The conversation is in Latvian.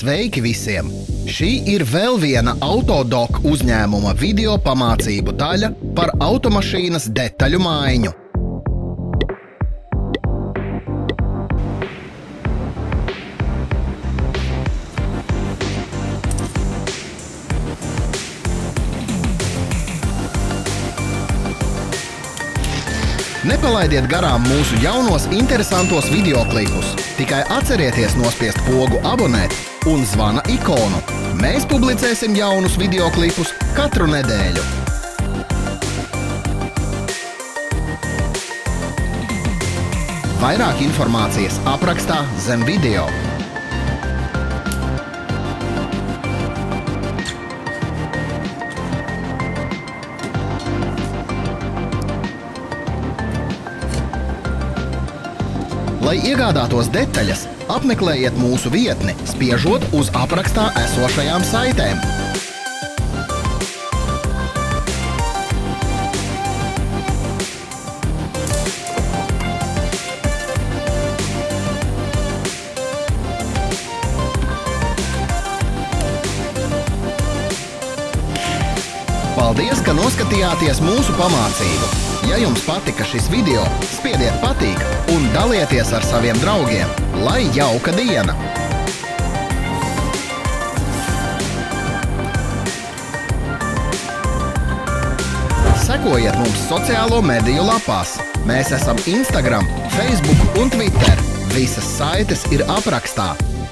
Sveiki visiem! Šī ir vēl viena Autodoc uzņēmuma video pamācību daļa par automašīnas detaļu maiņu. Nepalaidiet garām mūsu jaunos interesantos videoklipus. Tikai atcerieties nospiest pogu abonēt un zvana ikonu. Mēs publicēsim jaunus videoklipus katru nedēļu. Vairāk informācijas aprakstā zem video. Lai iegādātos detaļas, apmeklējiet mūsu vietni, spiežot uz aprakstā esošajām saitēm. Paldies, ka noskatījāties mūsu pamācību! Ja jums patika šis video, spiediet patīk un dalieties ar saviem draugiem. Lai jauka diena! Sekojiet mums sociālo mediju lapās. Mēs esam Instagram, Facebook un Twitter. Visas saites ir aprakstā.